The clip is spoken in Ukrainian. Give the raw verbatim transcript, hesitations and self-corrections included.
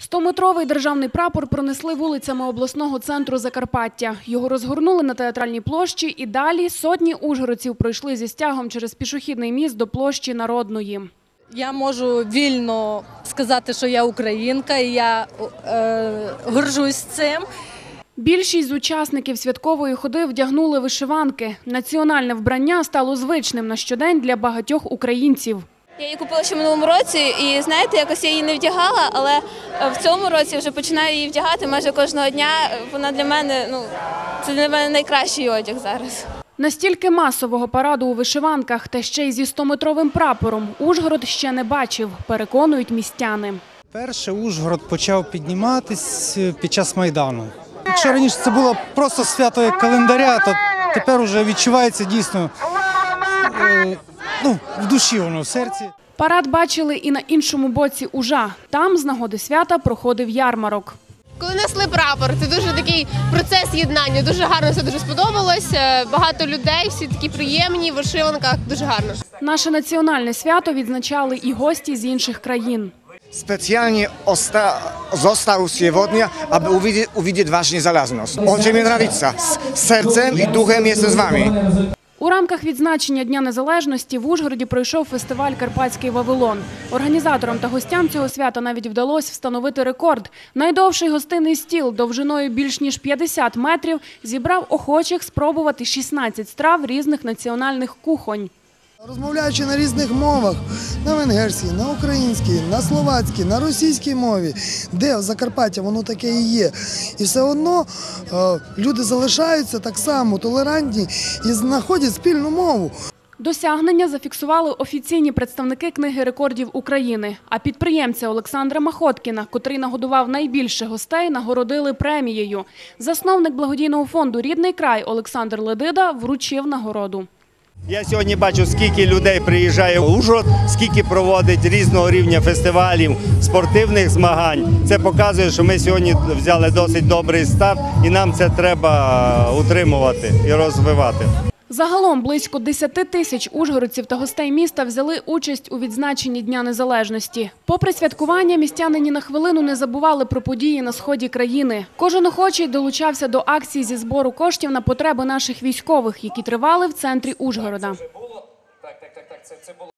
Стометровий державний прапор пронесли вулицями обласного центру Закарпаття. Його розгорнули на Театральній площі і далі сотні ужгородців пройшли зі стягом через пішохідний міст до площі Народної. Я можу вільно сказати, що я українка, і я е, горжусь цим. Більшість з учасників святкової ходи вдягнули вишиванки. Національне вбрання стало звичним на щодень для багатьох українців. Я її купила ще в минулому році і, знаєте, якось я її не вдягала, але в цьому році вже починаю її вдягати майже кожного дня. Вона для мене, ну, це для мене найкращий одяг зараз. Настільки масового параду у вишиванках та ще й зі стометровим прапором Ужгород ще не бачив, переконують містяни. Перше Ужгород почав підніматись під час Майдану. Якщо раніше це було просто свято як календаря, то тепер вже відчувається дійсно ну, в душі воно, в серці. Парад бачили і на іншому боці Ужа. Там з нагоди свята проходив ярмарок. Коли несли прапор, це дуже такий процес єднання, дуже гарно, все дуже сподобалось. Багато людей, всі такі приємні, в вишиванках, дуже гарно. Наше національне свято відзначали і гості з інших країн. Specjalnie został сегодня, aby uwidzieć, uwidzieć wasz niezależność. Очень мне нравится. З серцем і духом jestem з вами. У рамках відзначення Дня Незалежності в Ужгороді пройшов фестиваль «Карпатський Вавилон». Організаторам та гостям цього свята навіть вдалося встановити рекорд. Найдовший гостинний стіл довжиною більш ніж п'ятдесят метрів зібрав охочих спробувати шістнадцять страв різних національних кухонь. Розмовляючи на різних мовах, на венгерській, на українській, на словацькій, на російській мові, де в Закарпатті воно таке і є. І все одно е, люди залишаються так само толерантні і знаходять спільну мову. Досягнення зафіксували офіційні представники Книги рекордів України. А підприємця Олександра Махоткіна, котрий нагодував найбільше гостей, нагородили премією. Засновник благодійного фонду «Рідний край» Олександр Ледида вручив нагороду. Я сьогодні бачу, скільки людей приїжджає в Ужгород, скільки проводить різного рівня фестивалів, спортивних змагань. Це показує, що ми сьогодні взяли досить добрий старт і нам це треба утримувати і розвивати. Загалом близько десяти тисяч ужгородців та гостей міста взяли участь у відзначенні Дня Незалежності. Попри святкування, містяни ні на хвилину не забували про події на сході країни. Кожен охочий долучався до акції зі збору коштів на потреби наших військових, які тривали в центрі Ужгорода.